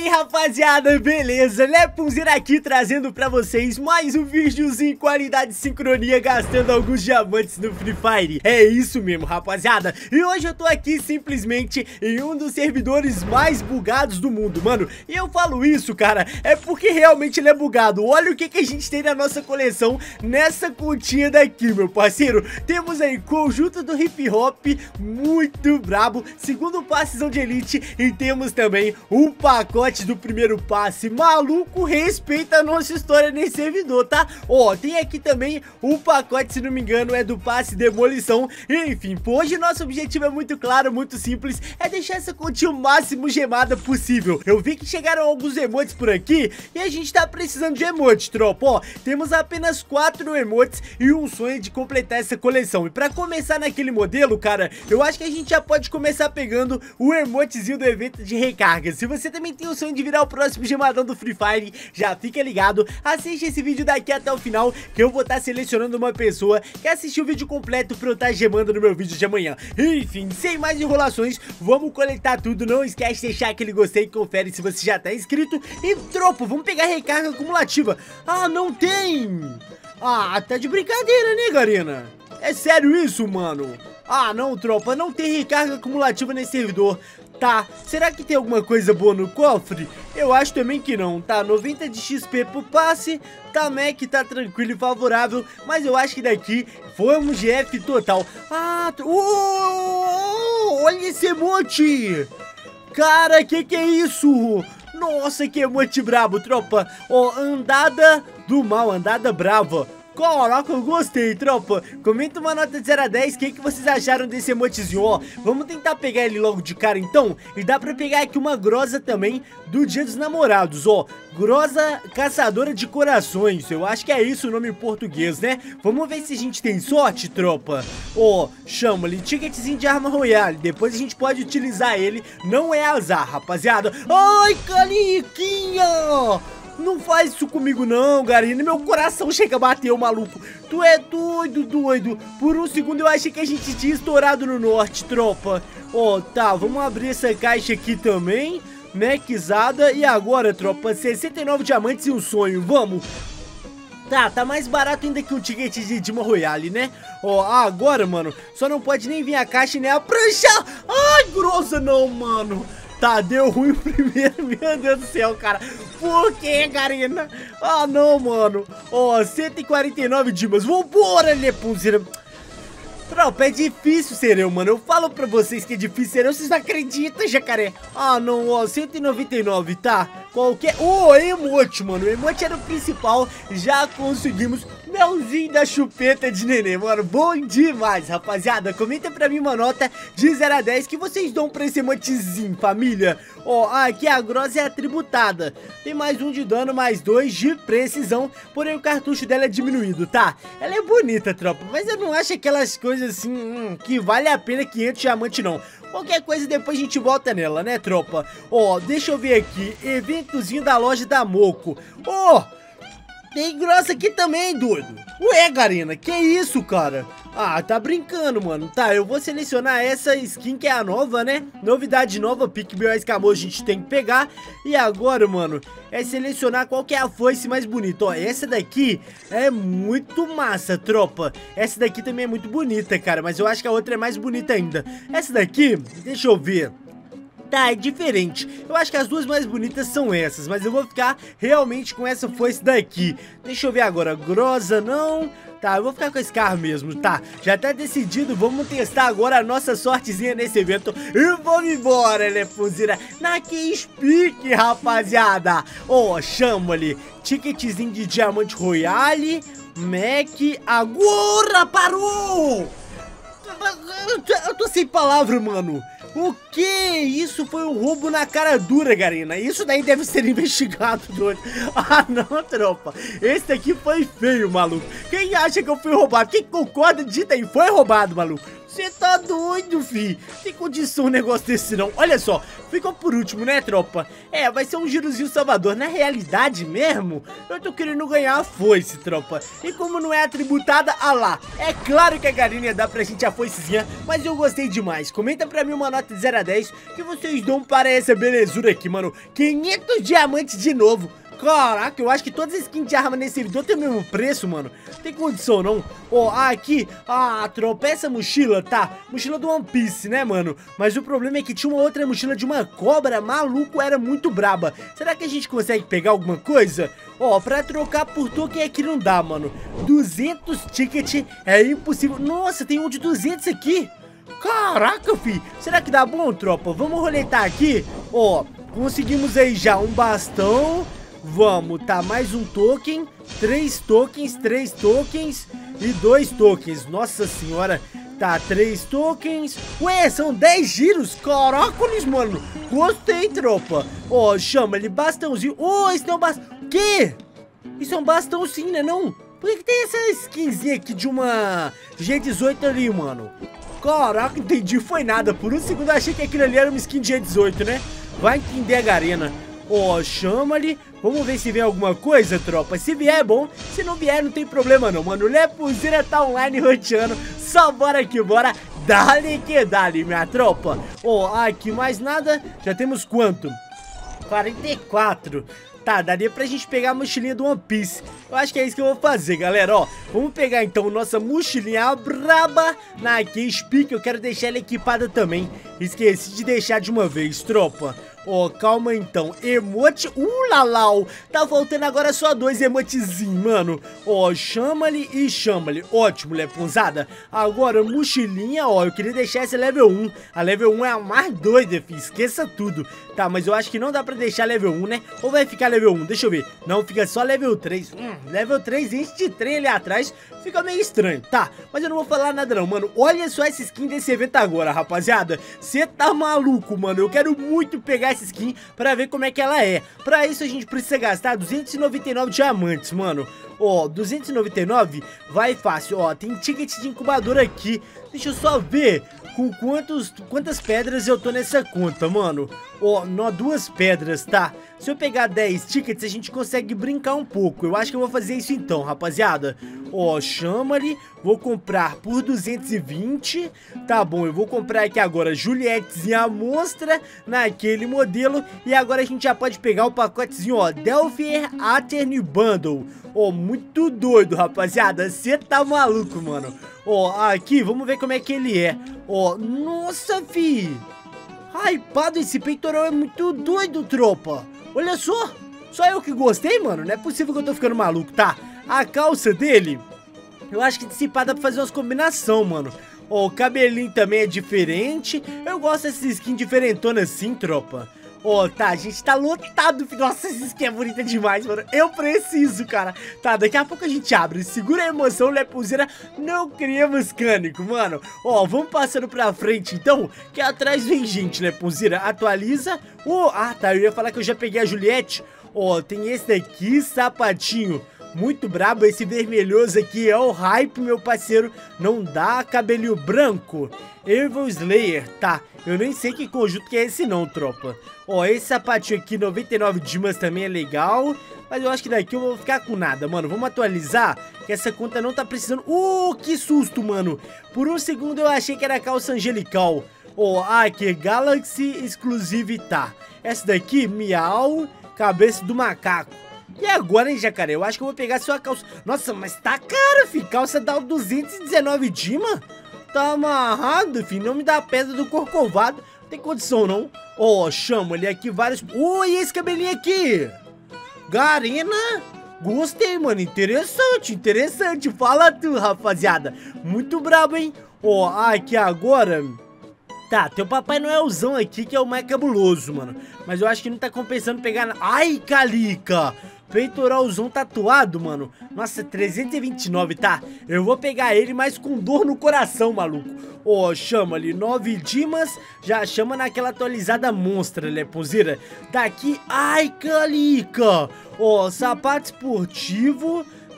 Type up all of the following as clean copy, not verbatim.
Rapaziada, beleza? Lepunzera aqui trazendo pra vocês mais um videozinho em qualidade de sincronia, gastando alguns diamantes no Free Fire. É isso mesmo, rapaziada. E hoje eu tô aqui simplesmente em um dos servidores mais bugados do mundo, mano. E eu falo isso, cara, é porque realmente ele é bugado. Olha o que a gente tem na nossa coleção nessa continha daqui, meu parceiro. Temos aí conjunto do hip hop, muito brabo, segundo passezão de elite, e temos também um pacote do primeiro passe. Maluco, respeita a nossa história nesse servidor, tá? Ó, tem aqui também um pacote, se não me engano, é do passe demolição. Enfim, hoje nosso objetivo é muito claro, muito simples, é deixar essa continha o máximo gemada possível. Eu vi que chegaram alguns emotes por aqui e a gente tá precisando de emote, tropa. Ó, temos apenas 4 emotes e um sonho de completar essa coleção. E pra começar naquele modelo, cara, eu acho que a gente já pode começar pegando o emotezinho do evento de recarga. Se você também tem o sonho de virar o próximo gemadão do Free Fire, já fica ligado, assiste esse vídeo daqui até o final, que eu vou estar selecionando uma pessoa que assistiu o vídeo completo pra eu estar gemando no meu vídeo de amanhã. Enfim, sem mais enrolações, vamos coletar tudo. Não esquece de deixar aquele gostei, confere se você já tá inscrito. E tropa, vamos pegar recarga acumulativa. Ah, não tem! Ah, tá de brincadeira, né, Garena? É sério isso, mano? Ah, não, tropa, não tem recarga acumulativa nesse servidor. Tá, será que tem alguma coisa boa no cofre? Eu acho também que não, tá? 90 de XP pro passe, tá, Mac, tá tranquilo e favorável, mas eu acho que daqui foi um GF total. Ah, olha esse emote! Cara, que é isso? Nossa, que emote brabo, tropa. Ó, andada do mal, andada brava. Caraca, eu gostei, tropa. Comenta uma nota de 0 a 10, o que vocês acharam desse emotezinho, ó. Vamos tentar pegar ele logo de cara, então. E dá pra pegar aqui uma grosa também do Dia dos Namorados, ó. Grosa caçadora de corações. Eu acho que é isso o nome em português, né? Vamos ver se a gente tem sorte, tropa. Ó, chama-lhe ticketzinho de arma royale. Depois a gente pode utilizar ele. Não é azar, rapaziada. Ai, caniquinha! Não faz isso comigo não, Garena. Meu coração chega a bater, maluco. Tu é doido, doido. Por um segundo eu achei que a gente tinha estourado no norte, tropa. Ó, tá, vamos abrir essa caixa aqui também. Maxada. E agora, tropa, 69 diamantes e um sonho. Vamos. Tá mais barato ainda que um ticket de Dima Royale, né? Ó, agora, mano, só não pode nem vir a caixa e nem a prancha. Ai, grossa não, mano. Tá, deu ruim o primeiro, meu Deus do céu, cara. Por que, Garena? Ah, não, mano. Ó, 149 dimas. Vambora, Lepunzera. Tropa, é difícil ser eu, mano. Eu falo pra vocês que é difícil ser eu, vocês não acreditam, jacaré. Ah, não, ó, 199, tá? Qualquer... Oh, emote, mano. O emote era o principal. Já conseguimos. Melzinho da chupeta de neném, mano. Bom demais, rapaziada. Comenta pra mim uma nota de 0 a 10 que vocês dão pra esse emotezinho, família. Ó, aqui a grossa é atributada. Tem mais 1 de dano, mais 2 de precisão. Porém o cartucho dela é diminuído, tá? Ela é bonita, tropa, mas eu não acho aquelas coisas assim que vale a pena 500 diamantes, não. Qualquer coisa depois a gente volta nela, né, tropa? Ó, deixa eu ver aqui. Eventozinho da loja da Moco. Ó, tem grossa aqui também, doido. Ué, Garena, que isso, cara? Ah, tá brincando, mano. Tá, eu vou selecionar essa skin que é a nova, né? Novidade nova, Pique Bill Escamoso a gente tem que pegar. E agora, mano, é selecionar qual que é a foice mais bonita. Ó, essa daqui é muito massa, tropa. Essa daqui também é muito bonita, cara, mas eu acho que a outra é mais bonita ainda. Essa daqui, deixa eu ver. Tá, é diferente. Eu acho que as duas mais bonitas são essas, mas eu vou ficar realmente com essa foice daqui. Deixa eu ver agora. Grosa não. Tá, eu vou ficar com esse carro mesmo, tá? Já tá decidido, vamos testar agora a nossa sortezinha nesse evento. E vamos embora, Lepunzera. Na que Speak, rapaziada. Ó, chama-lhe ticketzinho de Diamante Royale. Mac, agora parou! Eu tô sem palavra, mano. O que? Isso foi um roubo na cara dura, Garena. Isso daí deve ser investigado, doido. Ah, não, tropa. Esse daqui foi feio, maluco. Quem acha que eu fui roubado? Quem concorda, dita aí, foi roubado, maluco. Você tá doido, fi? Tem condição um negócio desse não. Olha só, ficou por último, né, tropa? É, vai ser um girozinho salvador. Na realidade mesmo, eu tô querendo ganhar a foice, tropa. E como não é atributada, ah lá. É claro que a galinha dá pra gente a foicezinha, mas eu gostei demais. Comenta pra mim uma nota de 0 a 10 que vocês dão para essa belezura aqui, mano. 500 diamantes de novo. Caraca, eu acho que todas as skins de arma nesse servidor tem o mesmo preço, mano. Tem condição, não? Ó, aqui, tropa, essa mochila, tá? Mochila do One Piece, né, mano? Mas o problema é que tinha uma outra mochila de uma cobra, maluco, era muito braba. Será que a gente consegue pegar alguma coisa? Ó, pra trocar por token aqui não dá, mano. 200 ticket é impossível. Nossa, tem um de 200 aqui. Caraca, fi. Será que dá bom, tropa? Vamos roletar aqui. Ó, conseguimos aí já um bastão. Vamos, tá, mais um token, 3 tokens, 3 tokens e 2 tokens, nossa senhora, tá, 3 tokens, ué, são 10 giros, caracoles, mano, gostei, tropa, ó, chama ele bastãozinho, esse não é um bastão, que? Isso é um bastão sim, né não? Por que tem essa skinzinha aqui de uma G18 ali, mano? Caraca, entendi, foi nada, por um segundo eu achei que aquilo ali era uma skin de G18, né? Vai entender a Garena. Ó, chama-lhe. Vamos ver se vem alguma coisa, tropa. Se vier é bom, se não vier não tem problema não, mano. Lepuzeira tá online roteando. Só bora que bora. Dale que dale, minha tropa. Ó, aqui mais nada. Já temos quanto? 44. Tá, daria pra gente pegar a mochilinha do One Piece. Eu acho que é isso que eu vou fazer, galera, ó. Vamos pegar então nossa mochilinha braba na Keyspeak, que eu quero deixar ela equipada também. Esqueci de deixar de uma vez, tropa. Ó, calma então, emote, lalau, tá faltando agora só 2 emotezinhos, mano. Ó, chama-lhe e chama-lhe, ótimo, leponzada. Agora, mochilinha, ó, eu queria deixar essa level 1. A level 1 é a mais doida, filho, esqueça tudo. Tá, mas eu acho que não dá pra deixar level 1, né? Ou vai ficar level 1, deixa eu ver. Não, fica só level 3. Level 3, enche de trem ali atrás, fica meio estranho, tá? Mas eu não vou falar nada não, mano. Olha só essa skin desse evento agora, rapaziada. Você tá maluco, mano, eu quero muito pegar essa skin pra ver como é que ela é. Pra isso a gente precisa gastar 299 diamantes, mano. Ó, 299 vai fácil, ó, tem ticket de incubador aqui. Deixa eu só ver com quantas pedras eu tô nessa conta, mano. Ó, 2 pedras, tá? Se eu pegar 10 tickets, a gente consegue brincar um pouco. Eu acho que eu vou fazer isso então, rapaziada. Ó, chama-lhe. Vou comprar por 220. Tá bom, eu vou comprar aqui agora Julietezinha monstra naquele modelo. E agora a gente já pode pegar o pacotezinho, ó, Delphier Attorney Bundle. Ó, muito doido, rapaziada. Você tá maluco, mano. Ó, aqui, vamos ver como é que ele é. Ó, nossa, fi. Hypado, esse peitoral é muito doido, tropa. Olha só. Só eu que gostei, mano. Não é possível que eu tô ficando maluco, tá? A calça dele, eu acho que dá pra fazer umas combinação, mano. Ó, o cabelinho também é diferente. Eu gosto dessa skin diferentona assim, tropa. Ó, tá, a gente tá lotado. Nossa, essa skin é bonita demais, mano. Eu preciso, cara. Tá, daqui a pouco a gente abre. Segura a emoção, Lepuzeira. Não criamos cânico, mano. Ó, vamos passando pra frente, então. Que atrás vem gente, Lepuzeira. Atualiza. Tá, eu ia falar que eu já peguei a Juliette. Ó, tem esse daqui, sapatinho muito brabo, esse vermelhoso aqui é o hype, meu parceiro. Não dá, cabelinho branco. Evil Slayer, tá. Eu nem sei que conjunto que é esse não, tropa. Ó, esse sapatinho aqui, 99 dimas também é legal. Mas eu acho que daqui eu vou ficar com nada, mano. Vamos atualizar, que essa conta não tá precisando. Que susto, mano. Por um segundo eu achei que era calça angelical. Ó, aqui, Galaxy Exclusive, tá. Essa daqui, Miau, cabeça do macaco. E agora, hein, jacaré? Eu acho que eu vou pegar sua calça. Nossa, mas tá caro, fi. Calça dá 219 dima? Tá amarrado, fi. Não me dá a pedra do corcovado. Não tem condição, não. Ó, chama ele aqui vários... e esse cabelinho aqui? Garena? Gostei, mano. Interessante, interessante. Fala tu, rapaziada. Muito brabo, hein? Ó, aqui agora... Tá, tem o Papai Noelzão aqui, que é o mais cabuloso, mano. Mas eu acho que não tá compensando pegar... Ai, Calica! Peitoralzão tatuado, mano. Nossa, 329, tá? Eu vou pegar ele, mas com dor no coração, maluco. Ó, chama ali, 9 dimas. Já chama naquela atualizada monstra, Leponzeira. Daqui, ai, Calica. Ó, sapato esportivo.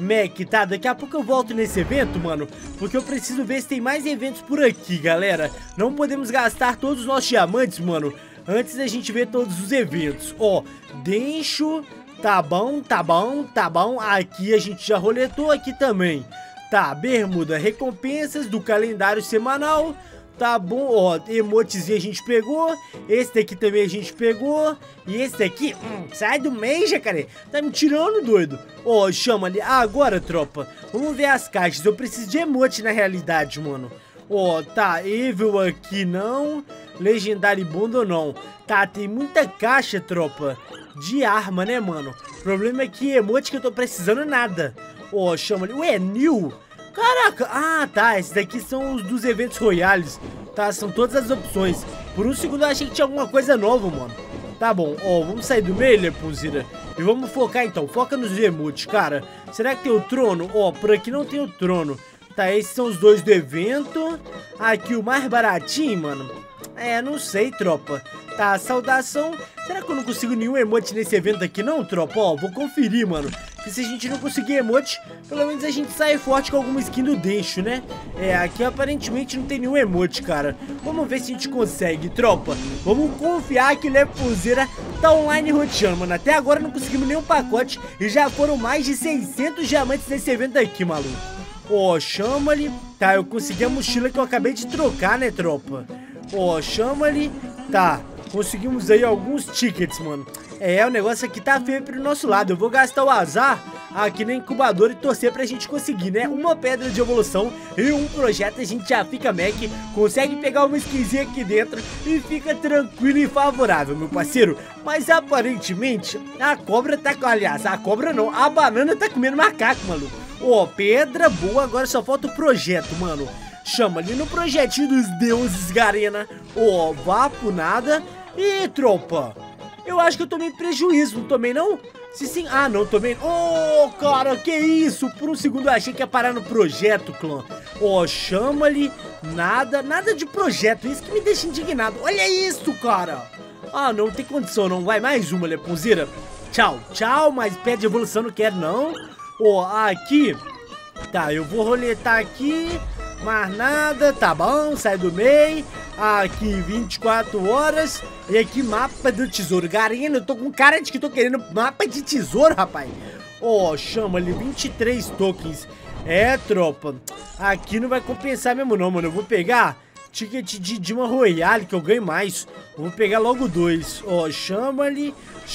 Mac, tá? Daqui a pouco eu volto nesse evento, mano, porque eu preciso ver se tem mais eventos por aqui, galera. Não podemos gastar todos os nossos diamantes, mano, antes da gente ver todos os eventos. Ó, Dencho, tá bom, tá bom, tá bom. Aqui a gente já roletou, aqui também. Tá, bermuda, recompensas do calendário semanal. Tá bom, ó, emotezinho a gente pegou. Esse daqui também a gente pegou. E esse daqui, sai do meio, jacaré. Tá me tirando, doido. Ó, chama ali. Ah, agora, tropa, vamos ver as caixas. Eu preciso de emote na realidade, mano. Ó, tá, Evil aqui não. Legendário Bunda não. Tá, tem muita caixa, tropa, de arma, né, mano? O problema é que emote que eu tô precisando nada. Ó, chama ali. Ué, New? Caraca, ah tá, esses daqui são os dos eventos royales. Tá, são todas as opções. Por um segundo eu achei que tinha alguma coisa nova, mano. Tá bom, ó, vamos sair do meio, Lepunzira, e vamos focar então, foca nos emotes, cara. Será que tem o trono? Ó, por aqui não tem o trono. Tá, esses são os dois do evento. Aqui o mais baratinho, mano. É, não sei, tropa. Tá, saudação. Será que eu não consigo nenhum emote nesse evento aqui não, tropa? Ó, vou conferir, mano. Que se a gente não conseguir emote, pelo menos a gente sai forte com alguma skin do Dencho, né? É, aqui aparentemente não tem nenhum emote, cara. Vamos ver se a gente consegue, tropa. Vamos confiar que o Lepunzeira tá online roteando, mano. Até agora não conseguimos nenhum pacote e já foram mais de 600 diamantes nesse evento aqui, maluco. Ó, chama-lhe. Tá, eu consegui a mochila que eu acabei de trocar, né, tropa? Ó, chama-lhe. Tá, conseguimos aí alguns tickets, mano. É, o negócio aqui tá feio pro nosso lado. Eu vou gastar o azar aqui na incubadora e torcer pra gente conseguir, né? Uma pedra de evolução e um projeto, a gente já fica Mac, consegue pegar uma skinzinha aqui dentro e fica tranquilo e favorável, meu parceiro. Mas aparentemente a cobra tá... Aliás, a cobra não, a banana tá comendo macaco, maluco. Ó, pedra boa, agora só falta o projeto, mano. Chama ali no projetinho dos deuses, Garena. Ó, vapo nada. E tropa, eu acho que eu tomei prejuízo, não tomei não? Se sim, ah não, tomei. Oh, cara, que isso? Por um segundo eu achei que ia parar no projeto, clã. Ó, chama-lhe. Nada, nada de projeto, isso que me deixa indignado. Olha isso, cara. Ah, não tem condição não, vai mais uma, Lepunzeira. Tchau, tchau, mas pé de evolução não quero não. Ó, aqui. Tá, eu vou roletar aqui. Mais nada, tá bom, sai do meio. Aqui 24 horas. E aqui mapa do tesouro. Garena, eu tô com cara de que tô querendo mapa de tesouro, rapaz. Ó, chama ali 23 tokens. É, tropa, aqui não vai compensar mesmo não, mano. Eu vou pegar ticket de uma Royale, que eu ganho mais. Eu vou pegar logo dois. Ó, chama-lhe,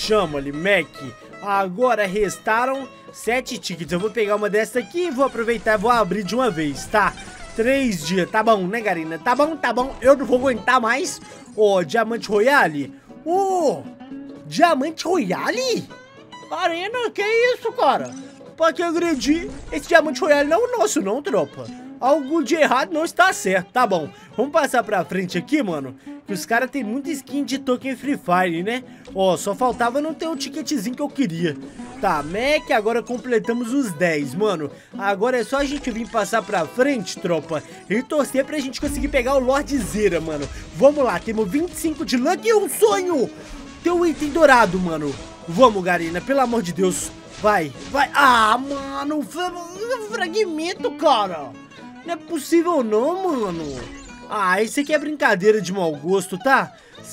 Mac. Agora restaram 7 tickets. Eu vou pegar uma dessa aqui e vou aproveitar e vou abrir de uma vez, tá? 3 dias, tá bom, né, Garena? Tá bom, eu não vou aguentar mais. Ó, Diamante Royale. Ó, Diamante Royale? Garena, que isso, cara? Pra que agredir? Esse Diamante Royale não é o nosso não, tropa. Algo de errado não está certo, tá bom. Vamos passar pra frente aqui, mano, que os caras tem muita skin de token Free Fire, né? Ó, só faltava não ter o ticketzinho que eu queria. Tá, Mac, agora completamos os 10, mano. Agora é só a gente vir passar pra frente, tropa, e torcer pra gente conseguir pegar o Lordzeira, mano. Vamos lá, temos 25 de luck e um sonho. Tem um item dourado, mano. Vamos, Garena, pelo amor de Deus. Vai, vai. Ah, mano, fragmento, cara. Não é possível não, mano. Ah, isso aqui é brincadeira de mau gosto, tá?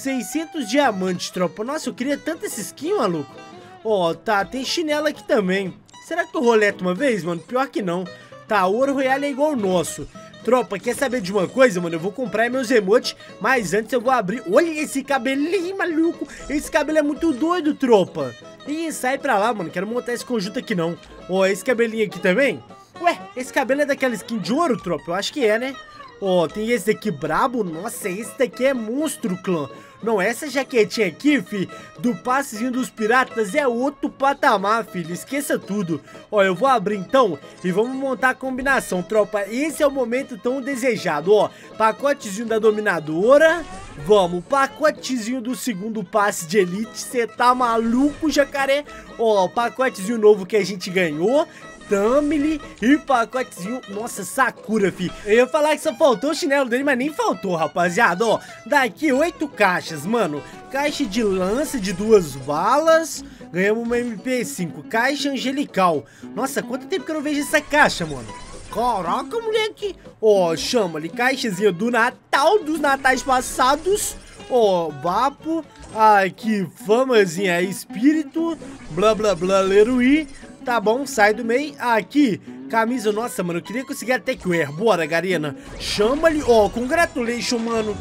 600 diamantes, tropa. Nossa, eu queria tanto esse skin, maluco. Ó, tá, tem chinela aqui também. Será que eu roleto uma vez, mano? Pior que não. Tá, o ouro royale é igual ao nosso. Tropa, quer saber de uma coisa, mano? Eu vou comprar meus emotes, mas antes eu vou abrir... Olha esse cabelinho, maluco. Esse cabelo é muito doido, tropa. Ih, sai pra lá, mano. Quero montar esse conjunto aqui, não. Ó, esse cabelinho aqui também. Ué, esse cabelo é daquela skin de ouro, tropa? Eu acho que é, né? Ó, tem esse daqui brabo. Nossa, esse daqui é monstro, clã. Não, essa jaquetinha aqui, fi, do passezinho dos piratas é outro patamar, filho. Esqueça tudo. Ó, eu vou abrir então e vamos montar a combinação, tropa. Esse é o momento tão desejado, ó. Pacotezinho da dominadora. Vamos, pacotezinho do segundo passe de elite. Cê tá maluco, jacaré? Ó, pacotezinho novo que a gente ganhou. Tamile e pacotezinho. Nossa, Sakura, fi. Eu ia falar que só faltou o chinelo dele, mas nem faltou, rapaziada. Ó, daqui 8 caixas, mano. Caixa de lança de 2 balas. Ganhamos uma MP5, caixa angelical. Nossa, quanto tempo que eu não vejo essa caixa, mano. Caraca, moleque. Ó, chama ali, caixazinha do Natal, dos natais passados. Ó, vapo. Aqui, famazinha, espírito. Blá, blá, blá, Leruí. Tá bom, sai do meio. Aqui, camisa. Nossa, mano, eu queria conseguir até que o bora, Garena. Chama ali. Ó, congratulations, mano.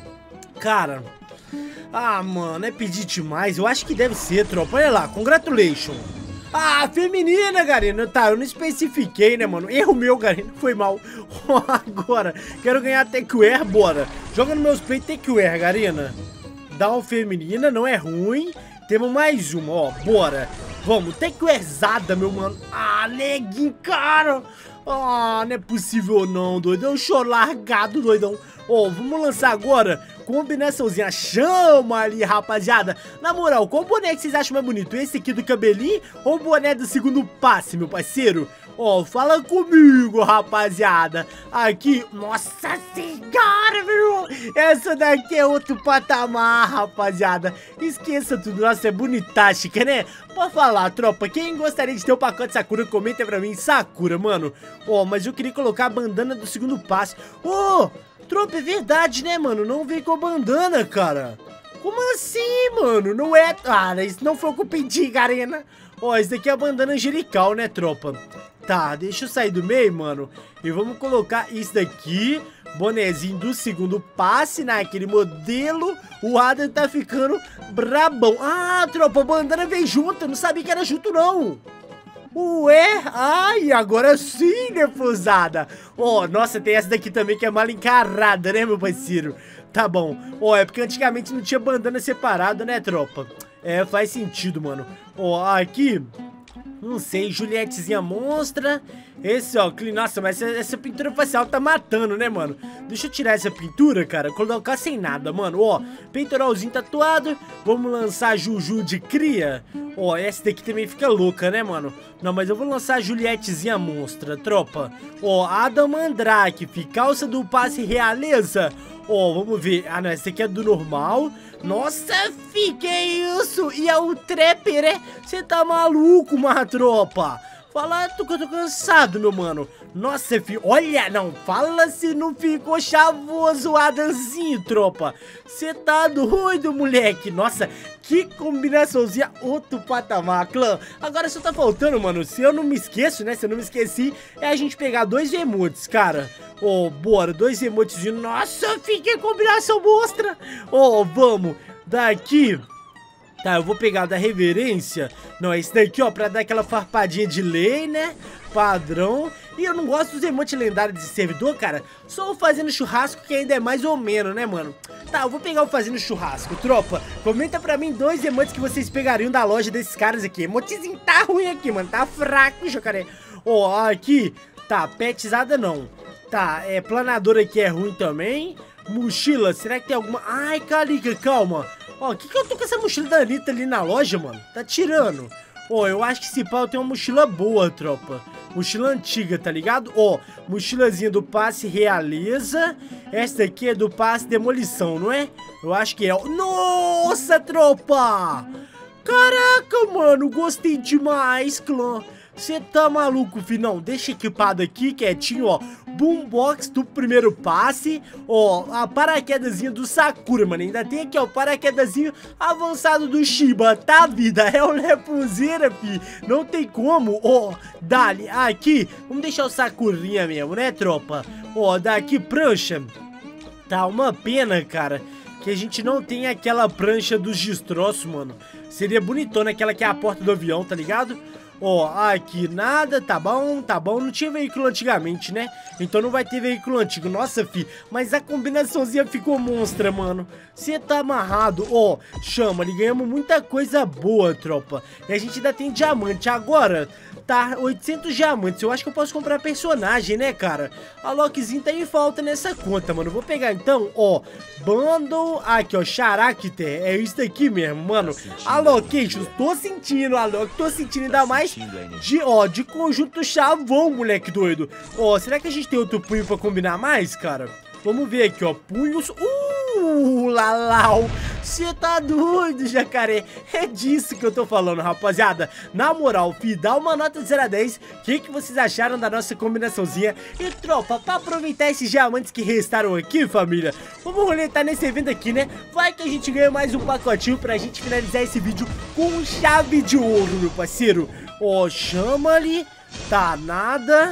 Cara. Ah, mano, é pedir demais. Eu acho que deve ser, tropa. Olha lá, congratulations. Ah, feminina, Garena. Tá, eu não especifiquei, né, mano? Erro meu, Garena. Foi mal. Agora, quero ganhar Techwear, bora. Joga nos meus peitos Techwear, Garena. Dá uma feminina, não é ruim. Temos mais uma, ó, bora. Vamos, Techwearzada, meu mano. Ah, leguinho, cara. Ah, não é possível não, doidão. Choro largado, doidão. Ó, vamos lançar agora combinaçãozinha. Chama ali, rapaziada. Na moral, qual boné que vocês acham mais bonito? Esse aqui do cabelinho ou o boné do segundo passe, meu parceiro? Ó, fala comigo, rapaziada. Aqui, nossa senhora, meu. Essa daqui é outro patamar, rapaziada. Esqueça tudo, nossa, é bonitástica, né? Pode falar, tropa, quem gostaria de ter o pacote Sakura, comenta pra mim, Sakura, mano. Ó, mas eu queria colocar a bandana do segundo passe. Ô, tropa, é verdade, né, mano? Não veio com a bandana, cara. Como assim, mano? Não é... Ah, isso não foi o que eu pedi, Garena. Ó, esse daqui é a bandana angelical, né, tropa? Tá, deixa eu sair do meio, mano. E vamos colocar isso daqui. Bonezinho do segundo passe, naquele modelo. O Adam tá ficando brabão. Ah, tropa, a bandana veio junto. Eu não sabia que era junto, não. Ué? Ai, agora sim, nefusada. Ó, nossa, tem essa daqui também que é mal encarada, né, meu parceiro? Tá bom. Ó, é porque antigamente não tinha bandana separada, né, tropa? É, faz sentido, mano. Ó, aqui... Não sei, Julietezinha monstra. Esse, ó, nossa, mas essa pintura facial tá matando, né, mano? Deixa eu tirar essa pintura, cara, colocar sem nada, mano. Ó, peitoralzinho tatuado. Vamos lançar Juju de cria. Ó, essa daqui também fica louca, né, mano? Não, mas eu vou lançar a Julietezinha monstra, tropa. Ó, Adam Mandrake, calça do passe realeza. Ó, vamos ver. Ah, não, essa aqui é do normal. Nossa, fi, que isso? E é o Trapper, é? Você tá maluco, uma tropa? Fala que eu tô cansado, meu mano. Nossa, fi, olha, não, fala se não ficou chavoso o Adamzinho, tropa. Você tá doido, moleque. Nossa, que combinaçãozinha, outro patamar, clã. Agora só tá faltando, mano, se eu não me esqueço, né, se eu não me esqueci, é a gente pegar dois emotes, cara. Ó, bora, dois emotes de... Nossa, fi, que combinação monstra. Ó, vamos, daqui... Tá, eu vou pegar o da reverência. Não, esse daqui, ó, pra dar aquela farpadinha de lei, né? Padrão. E eu não gosto dos emotes lendários de servidor, cara. Só o fazendo churrasco, que ainda é mais ou menos, né, mano? Tá, eu vou pegar o fazendo churrasco, tropa. Comenta pra mim dois emotes que vocês pegariam da loja desses caras aqui. Emotezinho tá ruim aqui, mano. Tá fraco, jacaré. Ó, aqui. Tá, petizada não. Tá, planador aqui é ruim também. Mochila, será que tem alguma... Ai, Calica, calma. Ó, o que eu tô com essa mochila da Anitta ali na loja, mano? Tá tirando. Ó, eu acho que esse pau tem uma mochila boa, tropa. Mochila antiga, tá ligado? Ó, mochilazinha do passe realeza. Essa daqui é do passe demolição, não é? Eu acho que é. Nossa, tropa! Caraca, mano, gostei demais, clã. Você tá maluco, fi? Não, deixa equipado aqui, quietinho, ó. Boombox do primeiro passe. Ó, a paraquedazinha do Sakura, mano. Ainda tem aqui, ó, o paraquedazinho avançado do Shiba, tá, vida? É o Lepuzeira, fi. Não tem como. Ó, dali, aqui. Vamos deixar o Sakurinha mesmo, né, tropa? Ó, daqui, prancha. Tá, uma pena, cara, que a gente não tem aquela prancha dos destroços, mano. Seria bonitona aquela que é a porta do avião, tá ligado? Ó, aqui nada, tá bom, não tinha veículo antigamente, né? Então não vai ter veículo antigo, nossa, fi. Mas a combinaçãozinha ficou monstra, mano. Você tá amarrado, ó, chama, ali ganhamos muita coisa boa, tropa. E a gente ainda tem diamante, agora tá 800 diamantes, eu acho que eu posso comprar personagem, né, cara? A Lokizinho tá em falta nessa conta, mano. Vou pegar então, ó, Bundle, aqui, ó, Character, é isso daqui mesmo, mano. Allocation, tô sentindo, Alok, tô sentindo ainda mais de conjunto chavão, moleque doido. Ó, será que a gente tem outro punho pra combinar mais, cara? Vamos ver aqui, ó, punhos, lalau. Você tá doido, jacaré? É disso que eu tô falando, rapaziada. Na moral, fi, dá uma nota de 0 a 10. O que vocês acharam da nossa combinaçãozinha? E tropa, pra aproveitar esses diamantes que restaram aqui, família, vamos roletar nesse evento aqui, né? Vai que a gente ganha mais um pacotinho pra gente finalizar esse vídeo com chave de ouro, meu parceiro. Ó, chama ali. Tá nada.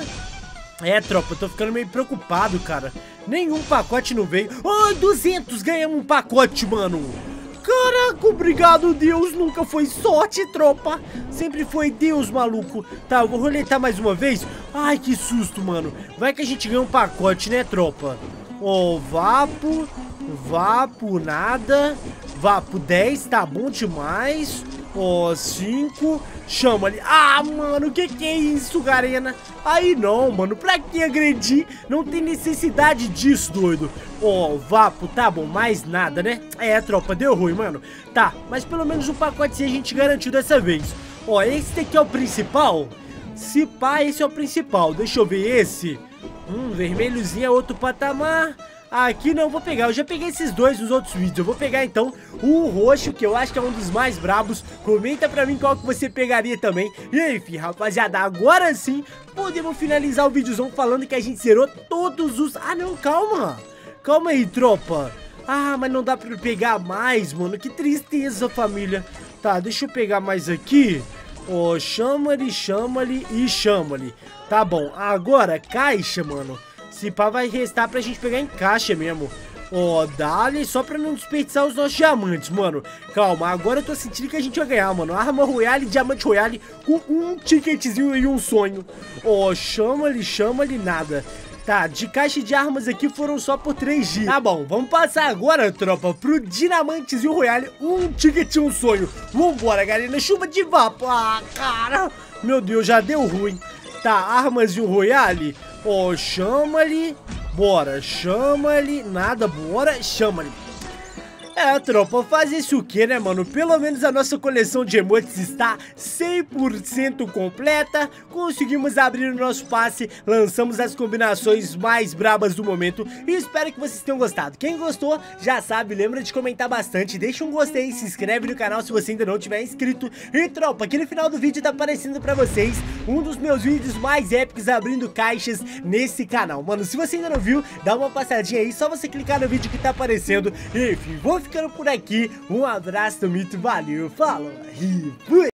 É, tropa, eu tô ficando meio preocupado, cara. Nenhum pacote não veio. Oh, 200, ganhamos um pacote, mano. Caraca, obrigado, Deus. Nunca foi sorte, tropa. Sempre foi Deus, maluco. Tá, eu vou roletar mais uma vez. Ai, que susto, mano. Vai que a gente ganha um pacote, né, tropa? Ó, Vapo. Vapo, nada. Vapo 10, tá bom demais. Ó, 5. Chama ali. Ah, mano, que é isso, Garena? Aí não, mano, pra que agredir? Não tem necessidade disso, doido. Ó, Vapo, tá bom, mais nada, né? É, tropa, deu ruim, mano. Tá, mas pelo menos o pacote a gente garantiu dessa vez. Ó, esse daqui é o principal? Se pá, esse é o principal. Deixa eu ver esse. Vermelhozinho é outro patamar. Aqui não vou pegar, eu já peguei esses dois nos outros vídeos. Eu vou pegar então o roxo, que eu acho que é um dos mais brabos. Comenta pra mim qual que você pegaria também. E enfim, rapaziada, agora sim podemos finalizar o videozão falando que a gente zerou todos os... Ah não, calma. Calma aí, tropa. Ah, mas não dá pra pegar mais, mano. Que tristeza, família. Tá, deixa eu pegar mais aqui. Ó, chama-lhe e chama-lhe. Tá bom, agora caixa, mano. Se pá, vai restar pra gente pegar em caixa mesmo. Ó, dá-lhe só pra não desperdiçar os nossos diamantes, mano. Calma, agora eu tô sentindo que a gente vai ganhar, mano. Arma Royale, Diamante Royale com um ticketzinho e um sonho. Ó, chama-lhe, nada. Tá, de caixa de armas aqui foram só por 3 dias. Tá bom, vamos passar agora, tropa, pro Dinamantezinho Royale, um ticket e um sonho. Vambora, galera, chuva de vapo. Ah, cara, meu Deus, já deu ruim. Tá, armas de um Royale. Ó, chama-lhe. Bora, chama-lhe. Nada, bora, chama-lhe. É, tropa, fazer isso o que, né, mano? Pelo menos a nossa coleção de emotes está 100% completa. Conseguimos abrir o nosso passe, lançamos as combinações mais brabas do momento. E espero que vocês tenham gostado. Quem gostou, já sabe, lembra de comentar bastante. Deixa um gostei, se inscreve no canal se você ainda não tiver inscrito. E, tropa, aqui no final do vídeo tá aparecendo pra vocês um dos meus vídeos mais épicos abrindo caixas nesse canal. Mano, se você ainda não viu, dá uma passadinha aí, só você clicar no vídeo que tá aparecendo. Enfim, vou ficando por aqui, um abraço do Mito, valeu, falou e fui!